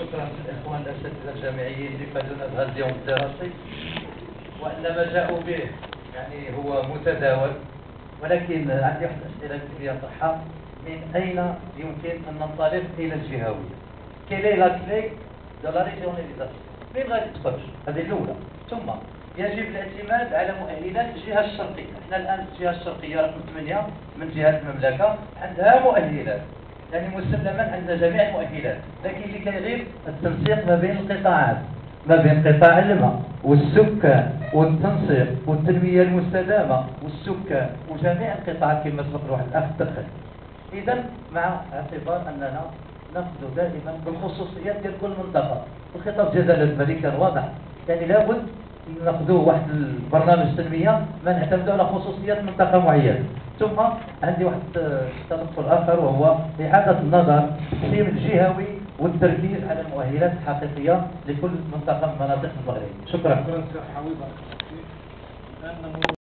شكرا للاخوان الاساتذه الجامعيين اللي فادونا بهذا اليوم الدراسي، وان ما جاءوا به يعني هو متداول، ولكن عندي واحد الاسئله اللي اطرحها. من اين يمكن ان ننطلق الى الجهويه؟ كيلي لا كلي دو لا ريجيوناليزاسيون؟ فين غادي تخرج؟ هذه الاولى. ثم يجب الاعتماد على مؤهلات الجهه الشرقيه. احنا الان الجهه الشرقيه رقم 8 من جهات المملكه عندها مؤهلات، يعني مسلما عندنا جميع المؤهلات، لكن اللي كيغيب التنسيق ما بين القطاعات، ما بين قطاع الماء والسكان والتنسيق والتنميه المستدامه والسكان وجميع القطاعات كما تفضل واحد الاخ دخل. اذا مع اعتبار اننا ناخذ دائما بالخصوصيات ديال كل منطقه، الخطاب ديال جلاله الملك كان واضح، يعني لابد ناخذوا واحد البرنامج تنميه ما نعتمدوا على خصوصيات منطقه معينه. ثم عندي واحد التدخل اخر، وهو اعاده النظر في التقسيم الجهوي والتركيز على المؤهلات الحقيقيه لكل منطقه من مناطق المغرب. شكرا.